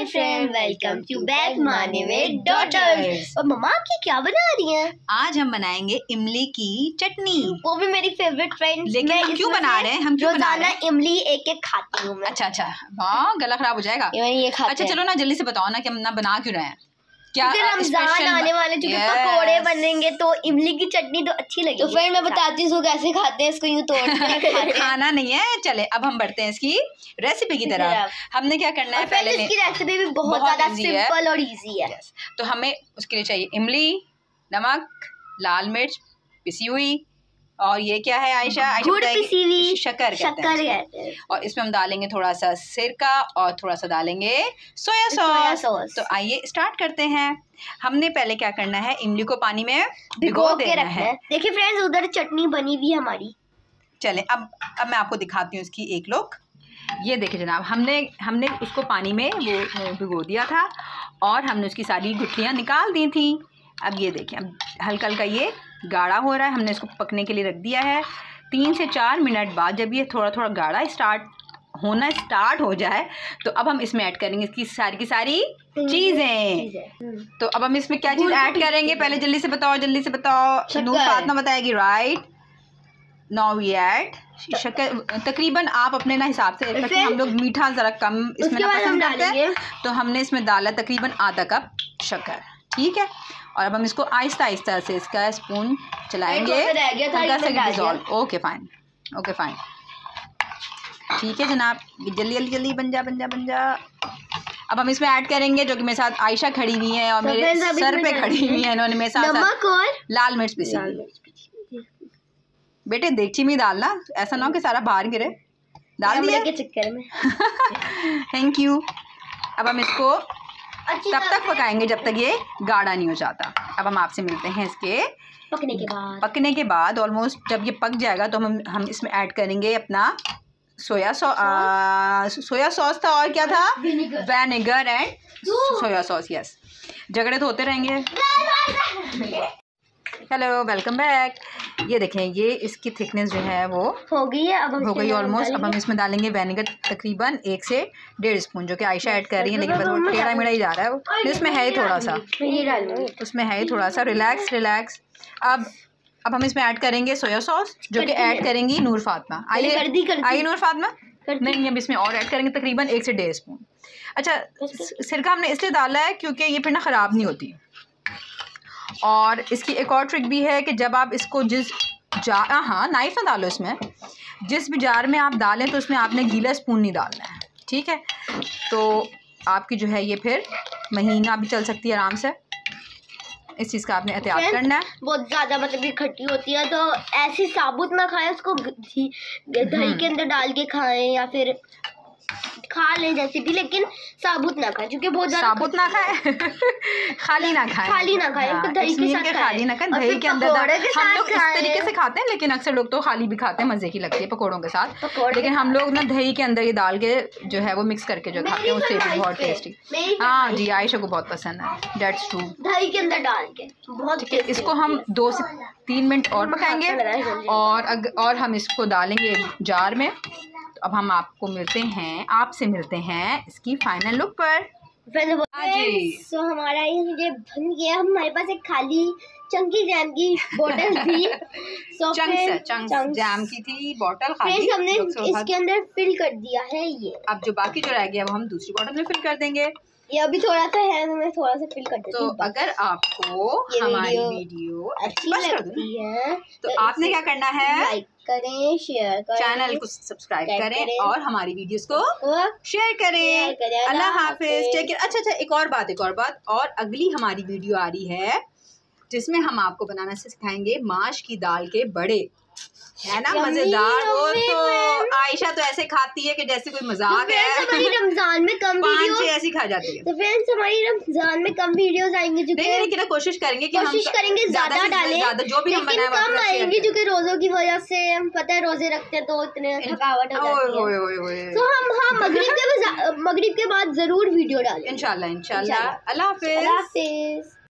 Hi friend, welcome to back माने में daughters. और मम्मा आपकी क्या बना रही हैं? आज हम बनाएंगे इमली की चटनी, वो भी मेरी फेवरेट फ्रेंड। लेकिन हम क्यों बना रहे हैं? रोजाना इमली एक एक खाती हूँ मैं। अच्छा, हाँ गला खराब हो जाएगा। ये अच्छा चलो ना जल्दी से बताओ ना कि हम ना बना क्यों रहे हैं। क्या रमजान आने वाले, क्योंकि पकोड़े बनेंगे तो इमली की चटनी तो अच्छी लगेगी। तो फ्रेंड मैं बताती हूँ कैसे खाते हैं इसको, यूं तोड़ते हैं। खाना नहीं है। चले अब हम बढ़ते हैं इसकी रेसिपी की तरफ। हमने क्या करना है, पहले इसकी रेसिपी भी बहुत ज्यादा सिंपल और इजी है। तो हमें उसके लिए चाहिए इमली, नमक, लाल मिर्च पिसी हुई, और ये क्या है आयशा? गुड़ पिसी हुई, शक्कर कहते हैं। और इसमें हम डालेंगे थोड़ा सा सिरका और थोड़ा सा डालेंगे सोया सॉस। तो आइए स्टार्ट करते हैं। हमने पहले क्या करना है, इमली को पानी में भिगो के रखना है। देखिए फ्रेंड्स, उधर चटनी बनी हुई है हमारी। चले अब मैं आपको दिखाती हूँ इसकी एक लुक। ये देखिए जनाब, हमने उसको पानी में वो भिगो दिया था और हमने उसकी सारी गुठलियाँ निकाल दी थी। अब ये देखिए, अब हल्का हल्का ये गाढ़ा हो रहा है। हमने इसको पकने के लिए रख दिया है। 3 से 4 मिनट बाद जब ये थोड़ा थोड़ा गाढ़ा स्टार्ट हो जाए तो अब हम इसमें ऐड करेंगे इसकी सारी चीज़ें। तो अब हम इसमें क्या चीज़ ऐड करेंगे, पहले जल्दी से बताओ। नूर फातिमा बताएगी। राइट, नाउ वी ऐड शक्कर। तकरीबन आप अपने ना हिसाब से, हम लोग मीठा ज़रा कम इसमें पसंद करते हैं, तो हमने इसमें डाला तकरीबन आधा कप शक्कर। ठीक है, और अब हम इसको आहिस्ता आहिस्ता से इसका स्पून चलाएंगे। ओके फाइन, ठीक है जनाब, जल्दी बन जा। अब हम इसमें ऐड करेंगे, जो कि मेरे साथ आयशा खड़ी हुई है और मेरे सर पे खड़ी हुई है, इन्होंने मेरे साथ नमक और लाल मिर्च पीसी। बेटे देगची में डालना, ऐसा ना हो कि सारा बाहर गिरे। डाल दिया के चक्कर में। Thank you. अब हम इसको तब तक पकाएंगे जब तक ये गाढ़ा नहीं हो जाता। अब हम आपसे मिलते हैं इसके पकने के बाद। ऑलमोस्ट जब ये पक जाएगा तो हम इसमें ऐड करेंगे अपना सोया सॉस था, और क्या था, vinegar and soya sauce. Yes, झगड़े तो होते रहेंगे। Hello, welcome back. ये देखें, ये इसकी थिकनेस जो है वो हो गई है। अब हो गई ऑलमोस्ट। अब हम इसमें डालेंगे विनेगर तकरीबन 1 से 1.5 स्पून, जो कि आयशा ऐड कर रही है, लेकिन बस वो टेढ़ा मेढ़ा ही जा रहा है। उसमें है ही थोड़ा सा। रिलैक्स। अब हम इसमें ऐड करेंगे सोया सॉस, जो कि ऐड करेंगी नूर फातिमा। आइए नूर फातिमा। नहीं, अब इसमें और ऐड करेंगे तकरीबन 1 से 1.5 स्पून। अच्छा, सिरका हमने इसलिए डाला है क्योंकि ये फिर ना ख़राब नहीं होती। और इसकी एक और ट्रिक भी है कि जब आप इसको नाइफ ना डालो इसमें, जिस भी जार में आप डालें तो उसमें आपने गीला स्पून नहीं डालना है। ठीक है, तो आपकी जो है ये फिर महीना भी चल सकती है आराम से। इस चीज़ का आपने एहतियात करना है। बहुत ज़्यादा मतलब ये खट्टी होती है, तो ऐसी साबुत ना खाएं, उसको दही के अंदर डाल के खाएं या फिर खा लें जैसे भी, लेकिन साबुत ना खाएं, क्योंकि बहुत ज़्यादा साबुत ना खाएं। खाली ना खाएं। दही के साथ खाली ना खाएं, दही के अंदर। हम लोग इस तरीके से खाते हैं, लेकिन अक्सर लोग तो खाली भी खाते हैं, मज़े की लगती है पकौड़ों के साथ। लेकिन हम लोग ना दही के अंदर ये डाल के जो है वो मिक्स करके जो खाते हैं, उससे भी बहुत टेस्टी। हाँ जी, आयशा को बहुत पसंद है। That's true. दही के अंदर डाल के बहुत। इसको हम 2 से 3 मिनट और पकाएंगे, और हम इसको डालेंगे जार में। अब हम आपसे मिलते हैं इसकी फाइनल लुक पर। तो हमारा ये बन गया। हमारे पास एक खाली चंकी जैम की बोतल थी। चंक्स जैम की थी बोतल खाली, हमने इसके अंदर फिल कर दिया है ये। अब जो बाकी जो रह गया वो हम दूसरी बोतल में फिल कर देंगे। ये अभी थोड़ा सा है, मैं थोड़ा सा फिल कर देती हूँ। तो अगर आपको हमारी वीडियो अच्छी लगती है तो आपने क्या करना है, लाइक करें, शेयर करें, चैनल को सब्सक्राइब करें और हमारी वीडियोस को शेयर करें। अल्लाह हाफिज, टेक केयर। अच्छा, एक और बात, और अगली हमारी वीडियो आ रही है जिसमें हम आपको बनाना सिखाएंगे माश की दाल के बड़े, है ना, मजेदार। वो तो आयशा तो ऐसे खाती है कि जैसे कोई मजाक है। हमारी रमजान में कम 5-6 ऐसी खा जाती है। तो फ्रेंड्स, हमारी रमजान में कम वीडियोस आएंगे, लेकिन कोशिश करेंगे ज्यादा डालें, जो भी हम बनाएं कम आएंगी, क्योंकि रोजों की वजह से हम पता है रोजे रखते हैं तो इतने थकावट हो जाती है। तो हम मगरिब के बाद जरूर वीडियो डालें इंशाल्लाह। अल्लाह हाफिज।